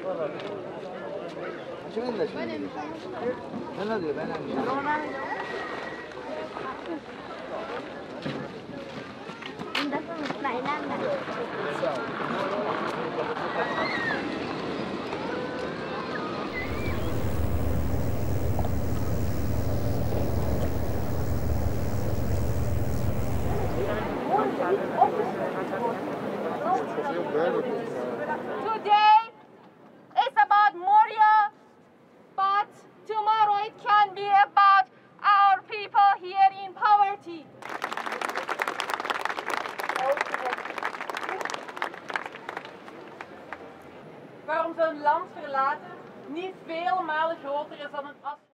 Today is about Moria, but tomorrow it can be about our people here in poverty. Waarom zo'n land verlaten niet vele malen groter is dan een